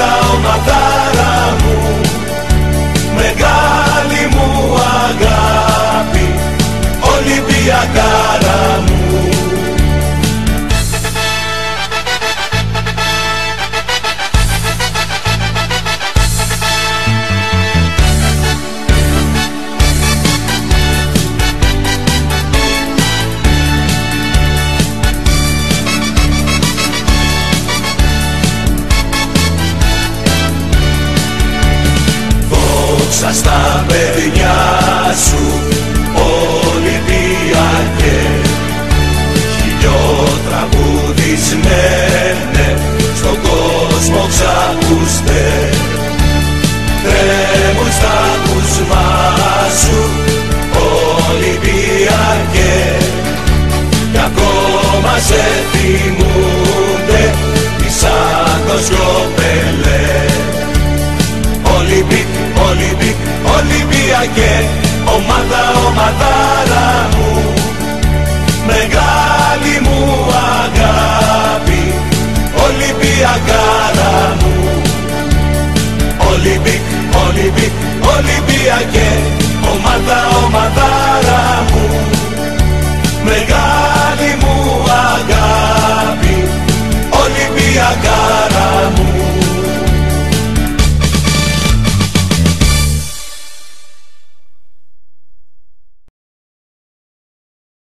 ομαδάρα μου, μεγάλη μου αγάπη, Ολυμπιακάρα μου. Δόξα στα παιδιά σου, Ολυμπιακέ, χιλιοτραγουδισμένε, στον κόσμο ξακούστε. Τρέμουν στα ακούσμα σου, Ολυμπιακέ, κι ακόμα σε θυμούνται σαν το Σκοπελέ. Ολυμπιακέ, ομάδα, ομάδα